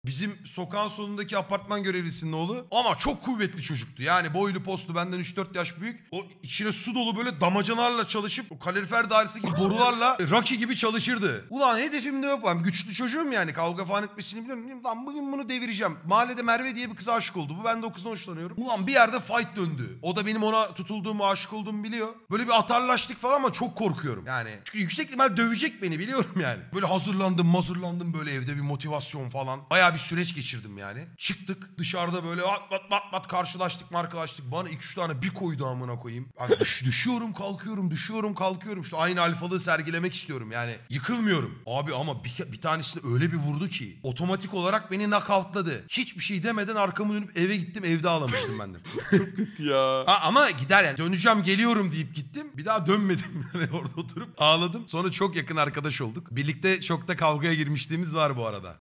Bizim sokağın sonundaki apartman görevlisinin oğlu. Ama çok kuvvetli çocuktu. Yani boylu postlu, benden 3-4 yaş büyük. O içine su dolu böyle damacanalarla çalışıp o kalorifer dairesi gibi borularla Rocky gibi çalışırdı. Ulan hedefimde yok. Ben güçlü çocuğum yani. Kavga falan etmesini biliyorum. Lan bugün bunu devireceğim. Mahallede Merve diye bir kıza aşık oldu. Ben de o kızdan hoşlanıyorum. Ulan bir yerde fight döndü. O da benim ona tutulduğumu, aşık olduğumu biliyor. Böyle bir atarlaştık falan ama çok korkuyorum. Yani çünkü yüksek ihtimal dövecek beni, biliyorum yani. Böyle hazırlandım böyle evde bir motivasyon falan. Bayağı bir süreç geçirdim yani. Çıktık dışarıda böyle at karşılaştık. Bana 2-3 tane bir koydu amına koyayım. Ben düşüyorum kalkıyorum. İşte aynı alfalığı sergilemek istiyorum yani. Yıkılmıyorum. Abi ama bir tanesi de öyle bir vurdu ki otomatik olarak beni knockoutladı. Hiçbir şey demeden arkamı dönüp eve gittim. Evde ağlamıştım ben de. Çok kötü ya. Ama gider yani. Döneceğim geliyorum deyip gittim. Bir daha dönmedim. Yani orada oturup ağladım. Sonra çok yakın arkadaş olduk. Birlikte çok da kavgaya girmişliğimiz var bu arada.